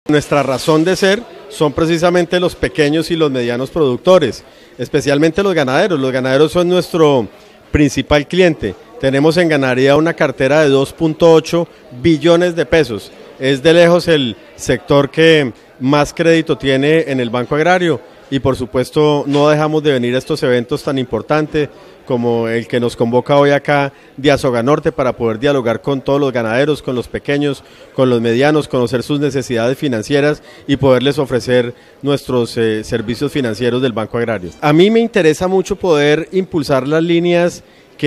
Nuestra razón de ser son precisamente los pequeños y los medianos productores, especialmente los ganaderos. Los ganaderos son nuestro principal cliente. Tenemos en ganadería una cartera de 2.8 billones de pesos. Es de lejos el sector que más crédito tiene en el Banco Agrario y por supuesto no dejamos de venir a estos eventos tan importantes como el que nos convoca hoy acá de Asoganorte para poder dialogar con todos los ganaderos, con los pequeños, con los medianos, conocer sus necesidades financieras y poderles ofrecer nuestros servicios financieros del Banco Agrario. A mí me interesa mucho poder impulsar las líneas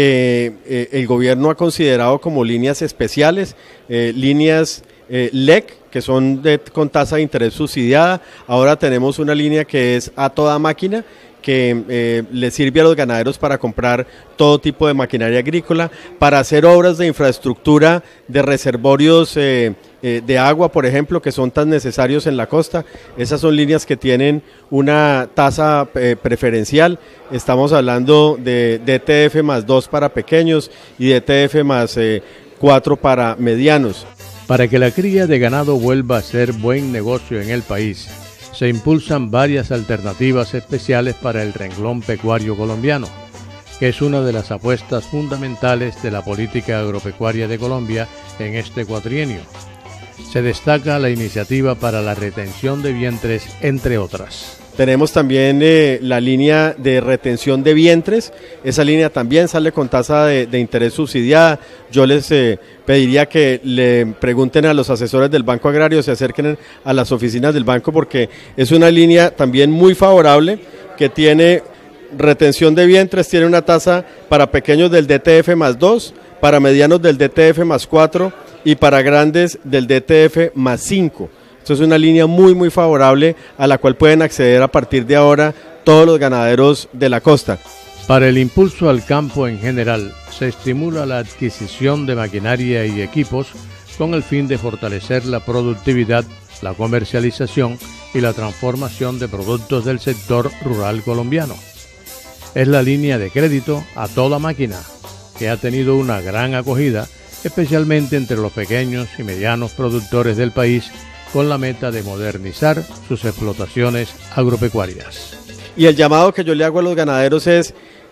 que el gobierno ha considerado como líneas especiales, líneas LEC, que son con tasa de interés subsidiada. Ahora tenemos una línea que es a toda máquina, que le sirve a los ganaderos para comprar todo tipo de maquinaria agrícola, para hacer obras de infraestructura, de reservorios de agua, por ejemplo, que son tan necesarios en la costa. Esas son líneas que tienen una tasa preferencial. Estamos hablando de DTF más 2 para pequeños y DTF más 4 para medianos. Para que la cría de ganado vuelva a ser buen negocio en el país, se impulsan varias alternativas especiales para el renglón pecuario colombiano, que es una de las apuestas fundamentales de la política agropecuaria de Colombia en este cuatrienio. Se destaca la iniciativa para la retención de vientres, entre otras. Tenemos también la línea de retención de vientres. Esa línea también sale con tasa de interés subsidiada. Yo les pediría que le pregunten a los asesores del Banco Agrario, se acerquen a las oficinas del banco, porque es una línea también muy favorable que tiene retención de vientres, tiene una tasa para pequeños del DTF más 2, para medianos del DTF más 4 y para grandes del DTF más 5. Esto es una línea muy favorable a la cual pueden acceder a partir de ahora todos los ganaderos de la costa. Para el impulso al campo en general, se estimula la adquisición de maquinaria y equipos con el fin de fortalecer la productividad, la comercialización y la transformación de productos del sector rural colombiano. Es la línea de crédito a toda máquina, que ha tenido una gran acogida, especialmente entre los pequeños y medianos productores del país, con la meta de modernizar sus explotaciones agropecuarias. Y el llamado que yo le hago a los ganaderos es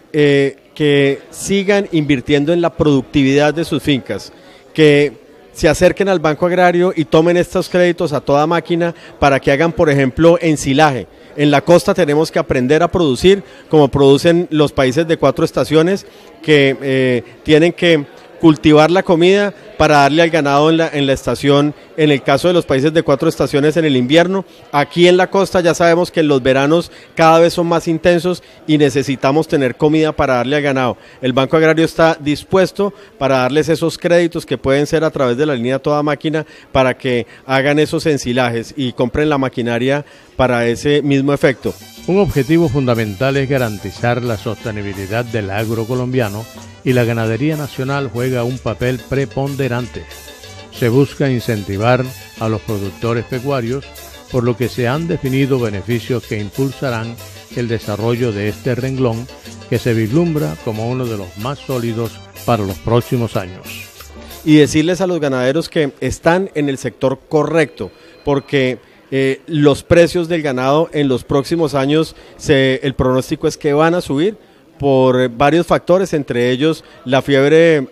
que sigan invirtiendo en la productividad de sus fincas, que se acerquen al Banco Agrario y tomen estos créditos a toda máquina para que hagan, por ejemplo, ensilaje. En la costa tenemos que aprender a producir como producen los países de 4 estaciones, que tienen que cultivar la comida para darle al ganado en la estación, en el caso de los países de 4 estaciones en el invierno. Aquí en la costa ya sabemos que los veranos cada vez son más intensos y necesitamos tener comida para darle al ganado. El Banco Agrario está dispuesto para darles esos créditos que pueden ser a través de la línea toda máquina para que hagan esos ensilajes y compren la maquinaria para ese mismo efecto. Un objetivo fundamental es garantizar la sostenibilidad del agro colombiano y la ganadería nacional juega un papel preponderante. Se busca incentivar a los productores pecuarios, por lo que se han definido beneficios que impulsarán el desarrollo de este renglón, que se vislumbra como uno de los más sólidos para los próximos años. Y decirles a los ganaderos que están en el sector correcto, porque los precios del ganado en los próximos años, el pronóstico es que van a subir por varios factores, entre ellos la fiebre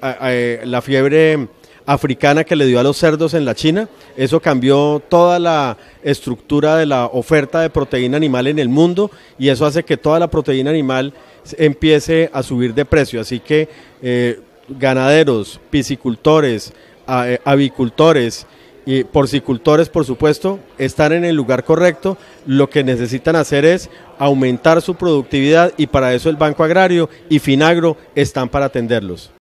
africana que le dio a los cerdos en la China. Eso cambió toda la estructura de la oferta de proteína animal en el mundo y eso hace que toda la proteína animal empiece a subir de precio. Así que ganaderos, piscicultores, avicultores y porcicultores, por supuesto, están en el lugar correcto. Lo que necesitan hacer es aumentar su productividad y para eso el Banco Agrario y Finagro están para atenderlos.